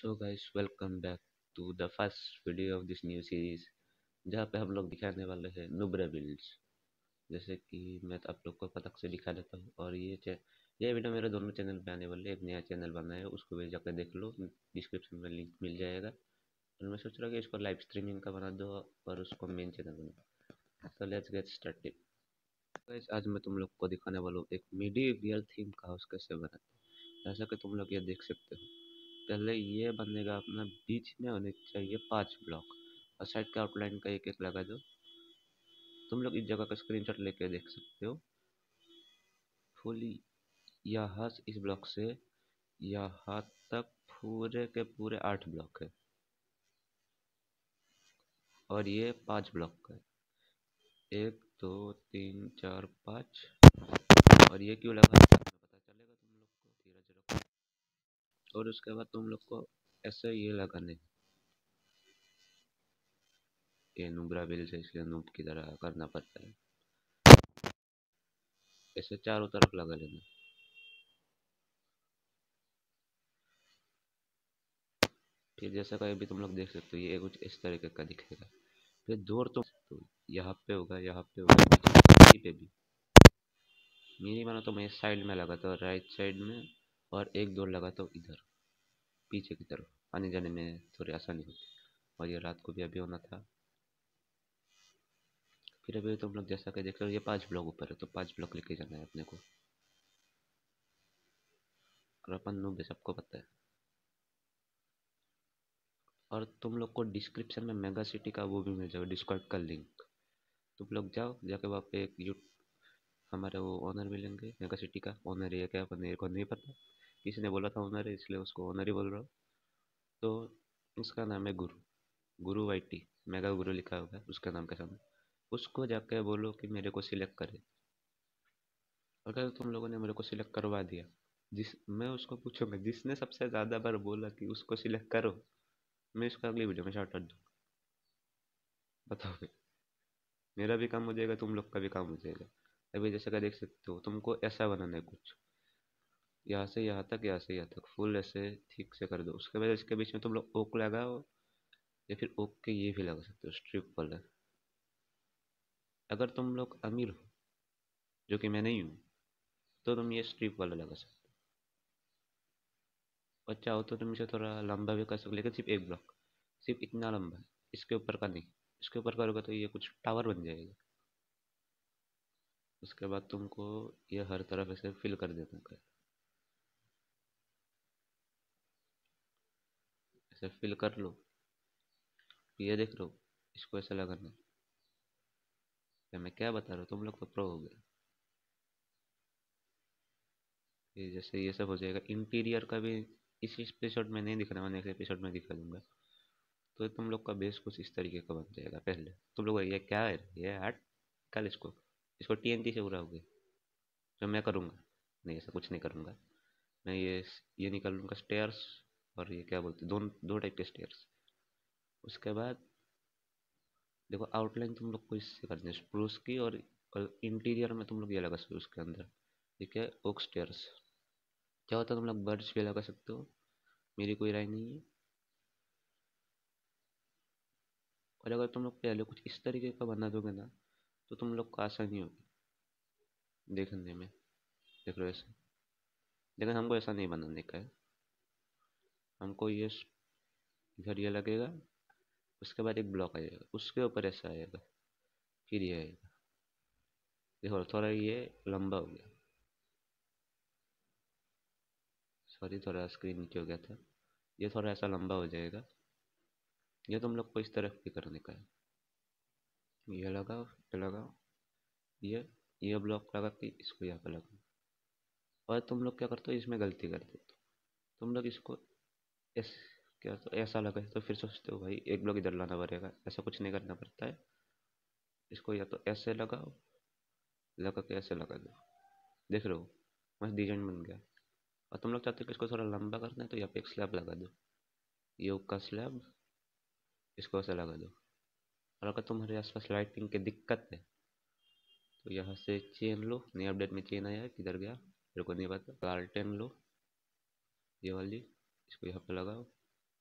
So guys welcome back to the first video of this new series जहाँ पे हम लोग दिखाने वाले हैं नुब्रा बिल्ड्स। जैसे कि मैं तो आप लोग को फटक से दिखा देता हूँ। और ये वीडियो मेरे दोनों चैनल पे आने वाले हैं। एक नया चैनल बना है, उसको भी जाकर देख लो, डिस्क्रिप्शन में लिंक मिल जाएगा। और मैं सोच रहा हूँ कि इसको लाइव स्ट्रीमिंग का बना दो और उसको मेन चैनल बना। तो लेट्स गेट स्टार्टेड। गाइस आज मैं तुम लोग को दिखाने वाला हूँ एक मिडीवियल थीम का हाउस कैसे बनाते हैं। जैसा कि तुम लोग ये देख सकते हो, पहले ये बनेगा अपना, बीच में होने चाहिए 5 ब्लॉक और साइड का आउटलाइन का एक एक लगा दो। तुम लोग इस जगह का स्क्रीनशॉट लेके देख सकते हो फुली। यहाँ से इस ब्लॉक से यहाँ तक पूरे के पूरे 8 ब्लॉक है और ये 5 ब्लॉक का है। 1 2 3 4 5। और ये क्यों लगा पता चलेगा तुम लोग को धीरे धीरे। और उसके बाद तुम लोग को ऐसे ये लगाने, ये नुब्रा बिल से इसलिए नूब की तरह करना पड़ता है। ऐसे चारों तरफ लगा लेना। फिर जैसा कि अभी तुम लोग देख सकते हो ये कुछ इस तरीके का दिखेगा। फिर दूर तो यहाँ पे होगा, यहाँ पे होगा, पीछे पे भी। मेरी मानो तो मैं इस साइड में लगाता हूँ, राइट साइड में। और एक दो लगाता हूँ इधर पीछे की तरफ, आने जाने में थोड़ी आसानी होती। और ये रात को भी अभी होना था। फिर अभी तुम लोग जैसा कि देख रहे हो ये 5 ब्लॉक ऊपर है, तो 5 ब्लॉक लेके जाना है अपने को। और अपन नूब है, सबको पता है। और तुम लोग को डिस्क्रिप्शन में मेगा सिटी का वो भी मिल जाएगा, डिस्कॉर्ड का लिंक। तुम लोग जाओ, जाके वहाँ पे एक हमारे वो ओनर मिलेंगे। मेगा सिटी का ओनर है क्या, मेरे को नहीं पता। किसी ने बोला था ओनर है, इसलिए उसको ओनर ही बोल रहा हूँ। तो उसका नाम है गुरु, गुरु वाईटी। मेगा गुरु लिखा होगा उसका नाम के सामने। उसको जाके बोलो कि मेरे को सिलेक्ट करे। अगर तुम लोगों ने मेरे को सिलेक्ट करवा दिया, जिस मैं उसको पूछूंगा जिसने सबसे ज़्यादा बार बोला कि उसको सिलेक्ट करो, मैं इसको अगली वीडियो में शाउट आउट दूँ। बताओ फिर। मेरा भी काम हो जाएगा, तुम लोग का भी काम हो जाएगा। अभी जैसे कि देख सकते हो, तुमको ऐसा बनाना है कुछ, यहाँ से यहाँ तक, यहाँ से यहाँ तक फुल ऐसे ठीक से कर दो। उसके बाद इसके बीच में तुम लोग ओक लगाओ, या फिर ओक के ये भी लगा सकते हो स्ट्रिप वाला। अगर तुम लोग अमीर हो, जो कि मैं नहीं हूँ, तो तुम ये स्ट्रिप वाला लगा सकते हो। और चाहो तो तुम इसे थोड़ा लंबा भी कर सकते हो, लेकिन सिर्फ एक ब्लॉक, सिर्फ इतना लंबा है, इसके ऊपर का नहीं। इसके ऊपर करोगे तो ये कुछ टावर बन जाएगा। उसके बाद तुमको ये हर तरफ ऐसे फिल कर देना है। ऐसे फिल कर लो। ये देख लो, इसको ऐसे लगाना है। मैं क्या बता रहा हूँ, तुम लोग तो प्रो हो गए। ये जैसे ये सब हो जाएगा। इंटीरियर का भी इस एपिसोड में नहीं दिखाना, मैं नेक्स्ट एपिसोड में दिखा दूंगा। तो तुम लोग का बेस कुछ इस तरीके का बन जाएगा। पहले तुम लोग ये क्या है, ये हट, कल इसको इसको टीएनटी से उड़ाओगे जो मैं करूँगा। नहीं, ऐसा कुछ नहीं करूँगा। मैं ये निकाल लूँगा स्टेयर्स। और ये क्या बोलते हैं, दो दो टाइप के स्टेयर्स। उसके बाद देखो, आउटलाइन तुम लोग को इससे करनी है, स्प्रूस की। और इंटीरियर में तुम लोग ये लगा सकते हो उसके अंदर, ठीक है, ओक स्टेयर्स। चाहो तो तुम लोग बर्ड्स भी लगा सकते हो, मेरी कोई राय नहीं है। और अगर तुम लोग पहले कुछ इस तरीके का बना दोगे ना, तो तुम लोग को आसानी होगी देखने में। देख लो ऐसे। लेकिन हमको ऐसा नहीं बनाने का है। हमको ये इधर ये लगेगा, उसके बाद एक ब्लॉक आएगा, उसके ऊपर ऐसा आएगा, फिर ये आएगा। देखो थोड़ा ये लंबा हो गया। सॉरी, थोड़ा स्क्रीन नीचे हो गया था। ये थोड़ा ऐसा लंबा हो जाएगा। ये तुम लोग को इस तरफ भी करने का है। ये लगाओ, ये लगाओ, ये ये ब्लॉक लगा के इसको यहाँ पे लगाओ। और तुम लोग क्या करते हो, इसमें गलती करते हो। तुम लोग इसको ऐस क्या तो ऐसा लगा, तो फिर सोचते हो भाई एक ब्लॉक इधर लाना पड़ेगा। ऐसा कुछ नहीं करना पड़ता है। इसको या तो ऐसे लगाओ, लगा के ऐसे लगा दो। देख रहे हो, मस्त डिजाइन बन गया। और तुम लोग चाहते हो कि इसको थोड़ा लंबा करना है, तो यहाँ पे एक स्लैब लगा दो, ये का स्लैब। इसको ऐसे लगा दो। और अगर तुम्हारे आसपास लाइटिंग की दिक्कत है, तो यहाँ से चेन लो। नई अपडेट में चेन आया है, किधर गया मेरे को नहीं पता। कार्टन लो, ये वाली, इसको यहाँ पे लगाओ।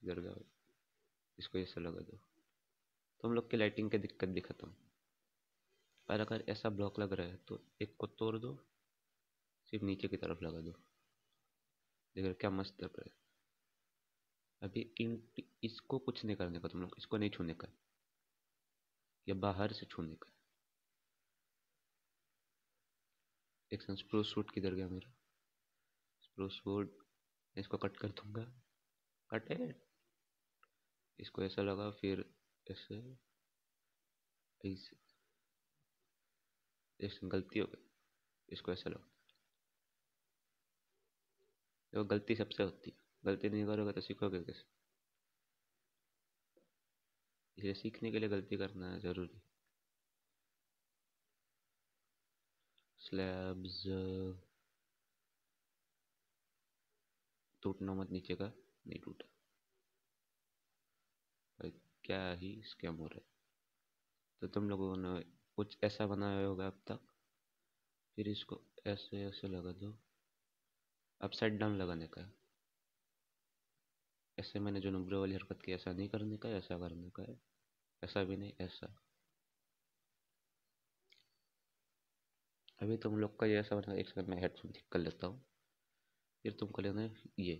इधर का इसको ऐसा लगा दो, तुम लोग की लाइटिंग की दिक्कत भी खत्म। और अगर ऐसा ब्लॉक लग रहा है तो एक को तोड़ दो, सिर्फ नीचे की तरफ लगा दो, देखो क्या मस्त लग रहा है। अभी इन इसको कुछ नहीं करने का, तुम लोग इसको नहीं छूने का, ये बाहर से छूने का। एक स्प्रूस वुड किधर गया मेरा स्प्रूस वुड, इसको कट कर दूंगा, कट है। इसको ऐसा लगा, फिर ऐसे ऐसे, ऐसे गलती हो गई, इसको ऐसा लगा। देखो गलती सबसे होती है, गलती नहीं करोगे तो सीखोगे कैसे, इसलिए सीखने के लिए गलती करना जरूरी। स्लैब्स टूटना मत नीचे का, नहीं टूटा भाई, क्या ही स्कैम हो रहा है। तो तुम लोगों ने कुछ ऐसा बनाया होगा अब तक, फिर इसको ऐसे ऐसे लगा दो, अपसाइड डाउन लगाने का है। ऐसे मैंने जो नुब्रे वाली हरकत की, ऐसा नहीं करने का है, ऐसा करने का है, ऐसा भी नहीं, ऐसा। अभी तुम लोग का ये ऐसा बना, एक सेकंड मैं हेडफोन ठीक कर लेता हूँ, फिर तुमको लेना है ये।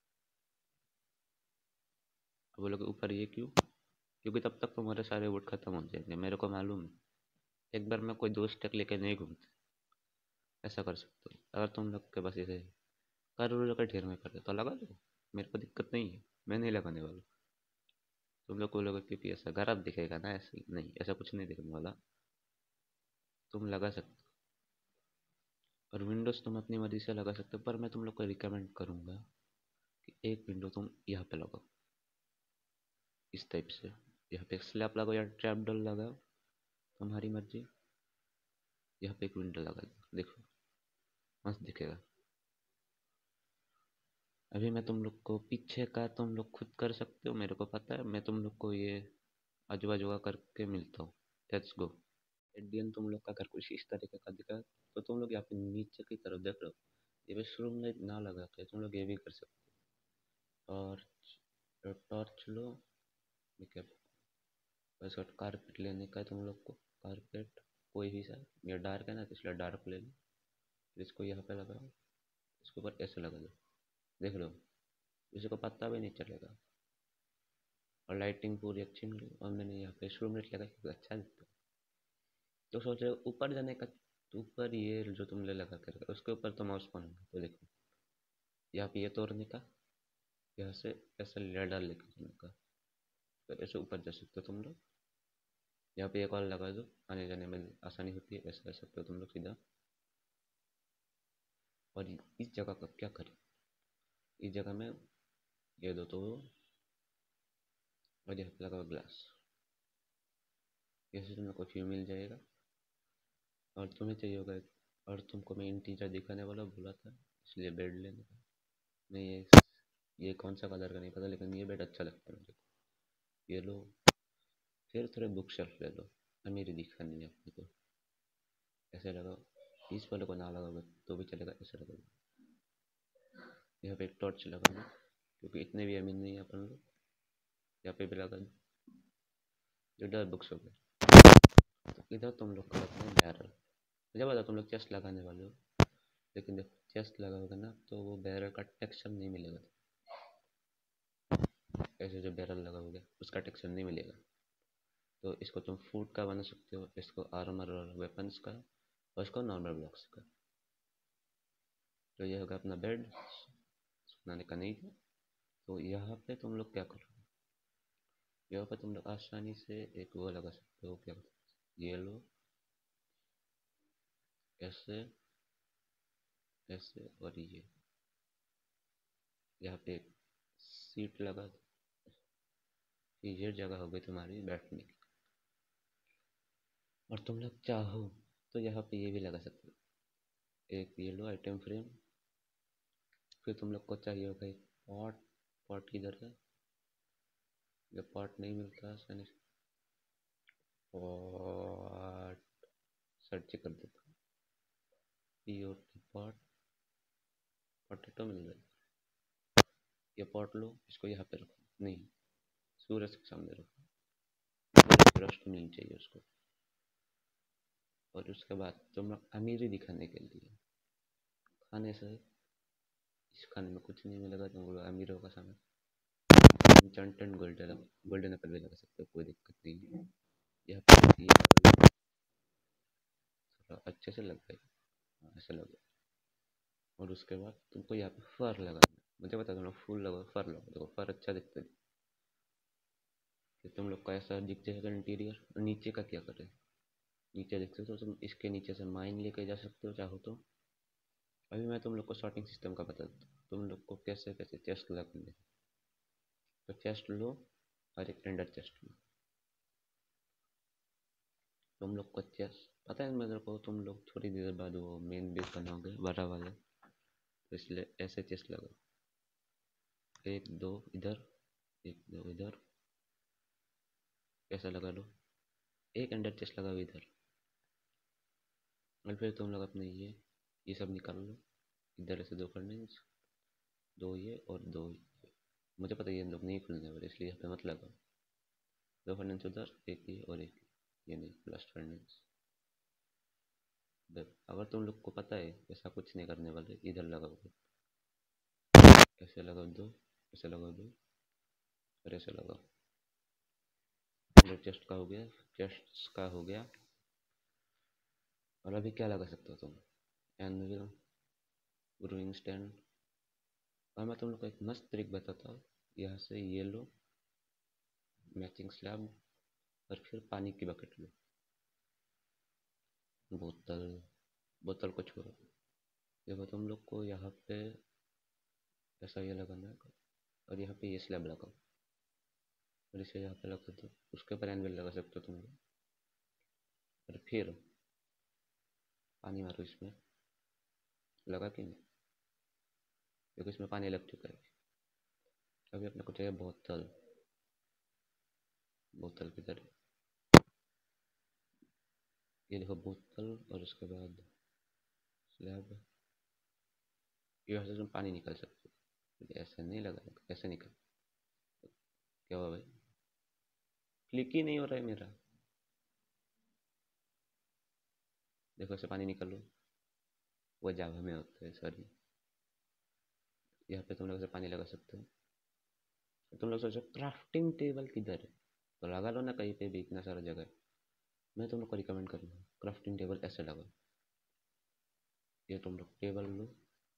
अब बोलोगे ऊपर ये क्यों, क्योंकि तब तक तुम्हारे सारे वोट खत्म हो जाएंगे, मेरे को मालूम है। एक बार मैं कोई दोस्त तक लेके नहीं घूमता, ऐसा कर सकते हो। अगर तुम लोग के पास ऐसे कर का ढेर में कर दे तो लगा दो, मेरे को दिक्कत नहीं है, मैं नहीं लगाने वाला। तुम लोग बोलोगे क्योंकि ऐसा गलत दिखेगा ना, ऐसे नहीं, ऐसा कुछ नहीं दिखने वाला, तुम लगा सकते हो। और विंडोज़ तुम अपनी मर्जी से लगा सकते हो, पर मैं तुम लोग को रिकमेंड करूँगा कि एक विंडो तुम यहाँ पे लगाओ, इस टाइप से। यहाँ पे एक स्लैब लगाओ या ट्रैप डोर लगाओ, तुम्हारी मर्जी। यहाँ पे एक विंडो लगा दो, देखो मस्त दिखेगा। अभी मैं तुम लोग को पीछे का तुम लोग खुद कर सकते हो, मेरे को पता है। मैं तुम लोग को ये आजू बाजू का करके मिलता हूँ, लेट्स गो। एडियन तुम लोग का अगर कुछ इस तरीके का दिखा, तो तुम लोग यहाँ पे नीचे की तरफ देख लो, ये बेडरूम में ना लगा के तुम लोग ये भी कर सकते हो। और टॉर्च लो, ठीक है, बस कारपेट लेने का है तुम लोग को। कारपेट कोई भी सा, ये डार्क है ना, तो इसलिए डार्क ले लो। फिर इसको यहाँ पे लगाओ, इसके ऊपर ऐसे लगा दो, देख लो किसी को पता भी नहीं चलेगा, और लाइटिंग पूरी अच्छी मिली। और मैंने यहाँ पे रूम रेट लगा क्योंकि अच्छा दिखता है। तो सोच रहे हो ऊपर जाने का, तो ऊपर ये जो तुमने लगा कर रखा, उसके ऊपर तो माउस पॉइंट है, तो देखो यहाँ पे ये तोड़ने का, यहाँ से ऐसे लेडर लेके जाने का, तो ऐसे ऊपर जा सकते हो तुम लोग। यहाँ पे एक और लगा दो, आने जाने में आसानी होती है, ऐसे कर सकते हो तुम लोग सीधा। और इस जगह का क्या करें, इस जगह में ये दो तो, और यहाँ पे लगाओ ग्लास, ऐसे तुम्हें कुछ भी मिल जाएगा। और तुम्हें चाहिए होगा, और तुमको मैं इंटीरियर दिखाने वाला भूला था, इसलिए बेड लेने का। नहीं ये कौन सा कलर का नहीं पता, लेकिन ये बेड अच्छा लगता है मेरे को, ये लो। फिर थोड़े बुक शेल्फ ले लो, अमीरी दिखानी है अपने को। ऐसे लगाओ, इस वाले को ना लगाओगे तो भी चलेगा, ऐसे लगाओ। यहाँ पे एक टॉर्च लगाना, क्योंकि इतने भी अमीर नहीं है अपन लोग। यहाँ पे भी लगा दो, जो डर बुक्स हो गए। तो इधर तुम लोग का रखना है बैरल। मुझे पता तुम लोग चेस्ट लगाने वाले हो, लेकिन देखो चेस्ट लगाओगे ना तो वो बैरल का टेक्सचर नहीं मिलेगा। ऐसे जो बैरल लगाओगे उसका टेक्सचर नहीं मिलेगा। तो इसको तुम फूड का बना सकते हो, इसको आर्मर और वेपन्स का, और इसको नॉर्मल ब्लॉक्स का। तो ये होगा अपना बेड, बनाने का नहीं था। तो यहाँ पे तुम लोग क्या करो, यहाँ पे तुम लोग आसानी से एक वो लगा सकते हो, क्या ये लो, ऐसे ऐसे, और ये यहाँ पे एक सीट लगा दो, ये जगह हो गई तुम्हारी बैठने की। और तुम लोग चाहो तो यहाँ पे ये भी लगा सकते हो, एक ये लो आइटम फ्रेम। फिर तुम लोग को चाहिए होगा एक पॉट, पॉट किधर है, ये पॉट नहीं मिलता आसानी से, पॉट सर्च कर देता हूँ, पीओटी पॉट, पोटैटो मिल रहा है। ये पॉट लो, इसको यहाँ पे रखो, नहीं, सूरज के सामने रखो, सूरज की रोशनी मिलनी चाहिए उसको। और उसके बाद तुम लोग अमीरी दिखाने के लिए खाने से, इस खाने में कुछ नहीं मिलेगा तुम लोग अमीरों का सामान, इंस्टेंट गोल्डन गोल्डन एप्पल भी लगा सकते हो, कोई दिक्कत नहीं है। यहाँ पे ये थोड़ा अच्छे से लग जाएगा, हाँ, ऐसा लगे। और उसके बाद तुमको यहाँ पे फर लगाना है। मुझे पता, तुम लोग फूल लगाओ, फर लगाओ, देखो फर अच्छा दिखता है। कि तुम लोग का ऐसा दिख जाएगा इंटीरियर। नीचे का क्या करें, नीचे देखते हो तो तुम इसके नीचे से माइन लेके जा सकते हो चाहो तो। अभी मैं तुम लोग को शॉर्टिंग सिस्टम का बता देता हूँ, तुम लोग को कैसे कैसे चेस्ट लगाने हैं। तो चेस्ट लो और एक एंडर चेस्ट लो। तुम लोग को चेस्ट पता है मेरे को, तुम लोग थोड़ी देर बाद वो मेन बेस बनाओगे बड़ा वाला, तो इसलिए ऐसे चेस्ट लगाओ, एक दो इधर, एक दो इधर, ऐसा लगा लो। एक अंडर चेस्ट लगाओ इधर। और फिर तुम लोग अपने ये सब निकाल लो। इधर ऐसे दो फर्नेस, दो ये और दो ये। मुझे पता है ये लोग नहीं खुलने वाले, इसलिए यहाँ पे मत लगाओ। दो फर्नेस उधर, एक ये और एक ये नहीं, लास्ट फर्नेस। अगर तुम लोग को पता है ऐसा कुछ नहीं करने वाले, इधर लगाओगे, ऐसे लगाओ दो, ऐसे लगाओ दो, और ऐसे लगाओ। चेस्ट का हो गया, चेस्ट का हो गया। और अभी क्या लगा सकते हो तुम, एनविल, ब्रूइंग स्टैंड। और मैं तुम लोग को एक मस्त ट्रिक बताता हूँ। यहाँ से ये लो मैचिंग स्लैब, और फिर पानी की बकेट लो। बोतल, बोतल को छोड़ो। देखो तुम लोग को यहाँ पे ऐसा ये लगाना है, और यहाँ पे ये स्लैब लगाओ, और इसे यहाँ पे लगा दो। उसके ऊपर एनविल लगा सकते हो तुम लोग। और फिर पानी मारो इसमें, लगा कि नहीं, देखो इसमें पानी लग चुका है। अभी अपने को चाहिए बोतल। बोतल किधर है, ये देखो बोतल, और उसके बाद स्लैब। यहाँ से तुम पानी निकाल सकते हो, ऐसे नहीं लगा, ऐसे निकाल। क्या हुआ भाई, क्लिक ही नहीं हो रहा है मेरा। देखो ऐसे पानी निकालो, वो जावा में होता है, सॉरी। यहाँ पे तुम लोग ऐसे पानी लगा सकते हो। तुम लोग सोचो क्राफ्टिंग टेबल किधर है, तो लगा लो ना कहीं पे भी, इतना सारा जगह है। मैं तुम लोग को रिकमेंड करूँगा क्राफ्टिंग टेबल ऐसे लगाओ। ये तुम लोग टेबल लो,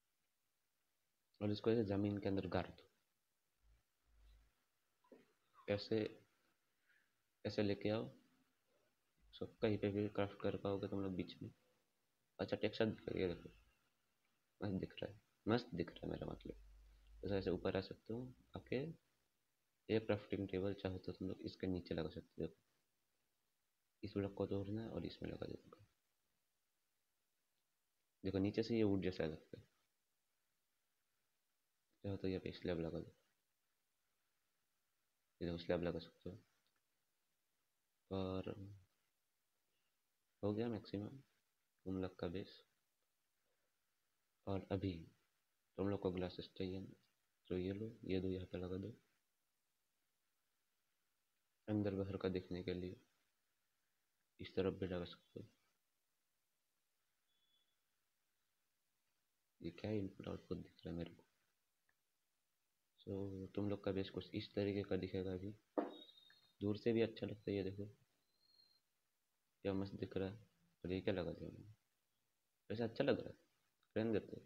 और इसको ऐसे ज़मीन के अंदर गाड़ दो। ऐसे ऐसे लेके आओ, सब कहीं पे भी क्राफ्ट कर पाओगे तुम लोग बीच में। अच्छा टेक्सचर दिख रही है, देखो मस्त दिख रहा है, मस्त दिख रहा है मेरा मतलब। ऐसे ऐसे ऊपर आ सकते हो आके। एक क्राफ्टिंग टेबल चाहो तो तुम लोग इसके नीचे लगा सकते हो। इस ब्लॉक को तोड़ना है और इसमें लगा देना। देखो नीचे से ये वुड जैसा लगता है, चाहो तो ये पे स्लैब लगा दो। ये देखो स्लैब लगा सकते हो। और हो गया मैक्सिमम तुम लोग का बेस। और अभी तुम लोग को ग्लासेस चाहिए ना, तो ये लो, ये दो यहाँ पे लगा दो, अंदर बाहर का देखने के लिए। इस तरफ भी लगा सकते हो। ये क्या इनपुट आउटपुट दिख रहा है मेरे को। तो तुम लोग का बेस कुछ इस तरीके का दिखेगा। अभी दूर से भी अच्छा लगता है, ये देखो क्या मस्त दिख रहा है। और ये क्या लगा दिया मैंने, वैसे अच्छा लग रहा है, रहने देते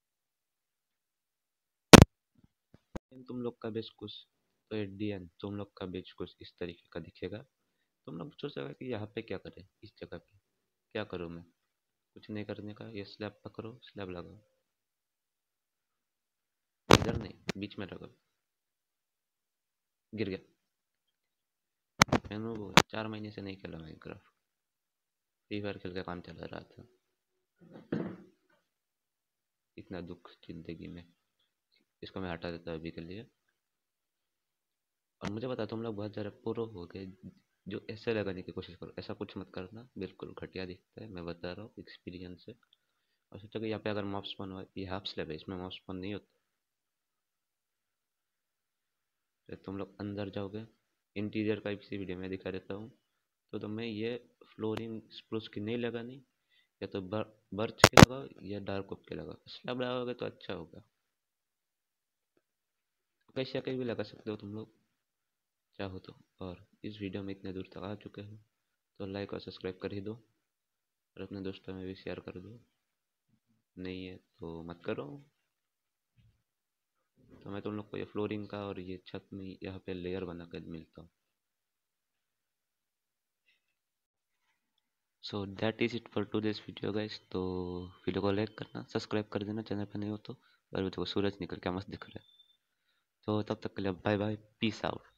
हैं। तुम लोग का बेस कुछ, तो एट दी एंड तुम लोग का बेस कुछ इस तरीके का दिखेगा। तुम लोग सोचेगा कि यहाँ पे क्या करें, इस जगह पे क्या करूँ मैं। कुछ नहीं करने का, ये स्लैब पकड़ो, स्लैब लगाओ। इधर नहीं, बीच में लगाओ। गिर गया। मैंने वो 4 महीने से नहीं खेला माइनक्राफ्ट, फ्री फायर खेल के काम चला रहा था। इतना दुख जिंदगी में, इसको मैं हटा देता अभी के लिए। और मुझे पता तुम लोग बहुत ज़्यादा प्रो हो गए, जो ऐसे लगाने की कोशिश करो, ऐसा कुछ मत करना, बिल्कुल घटिया दिखता है, मैं बता रहा हूँ एक्सपीरियंस से। और सोचो कि यहाँ पे अगर मॉब स्पॉन हुआ, ये हाफ स्लैब है, इसमें मॉब स्पॉन नहीं होता। फिर तुम लोग अंदर जाओगे, इंटीरियर का इसी वीडियो में दिखा देता हूँ। तो तुम्हें ये फ्लोरिंग स्प्रूस की नहीं लगानी, या तो बर्च के लगाओ या डार्क ओक के लगाओ। स्लैब लगाओगे तो अच्छा होगा। कैसे कहीं भी लगा सकते हो तुम लोग चाहो तो। और इस वीडियो में इतने दूर तक आ चुके हो तो लाइक और सब्सक्राइब कर ही दो, और अपने दोस्तों में भी शेयर कर दो। नहीं है तो मत करो। तो मैं तुम लोग को ये फ्लोरिंग का और ये छत में यहाँ पे लेयर बना कर मिलता हूँ। So that is it for today's video guys. तो वीडियो को लाइक करना, सब्सक्राइब कर देना चैनल पर नहीं हो तो। और देखो सूरज निकल के मस्त दिख रहा है। तो तब तक के लिए बाय बाय, पीस आउट।